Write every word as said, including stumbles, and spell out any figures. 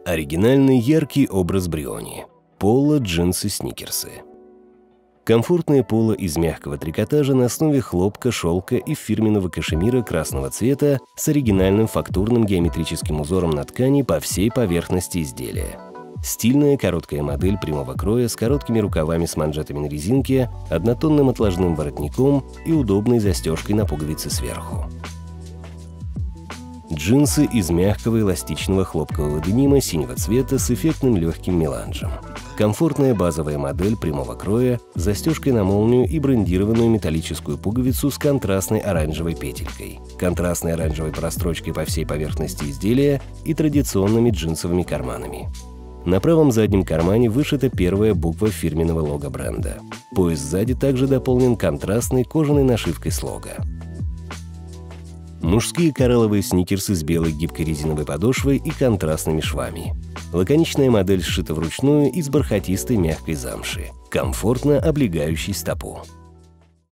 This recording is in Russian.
Оригинальный яркий образ Бриони. Поло, джинсы, сникерсы. Комфортное поло из мягкого трикотажа на основе хлопка, шелка и фирменного кашемира красного цвета с оригинальным фактурным геометрическим узором на ткани по всей поверхности изделия. Стильная короткая модель прямого кроя с короткими рукавами с манжетами на резинке, однотонным отложным воротником и удобной застежкой на пуговицы сверху. Джинсы из мягкого эластичного хлопкового денима синего цвета с эффектным легким меланжем. Комфортная базовая модель прямого кроя с застежкой на молнию и брендированную металлическую пуговицу с контрастной оранжевой петелькой, контрастной оранжевой прострочкой по всей поверхности изделия и традиционными джинсовыми карманами. На правом заднем кармане вышита первая буква фирменного лого бренда. Пояс сзади также дополнен контрастной кожаной нашивкой с лого. Мужские коралловые сникерсы с белой гибкой резиновой подошвой и контрастными швами. Лаконичная модель сшита вручную из бархатистой мягкой замши, комфортно облегающей стопу.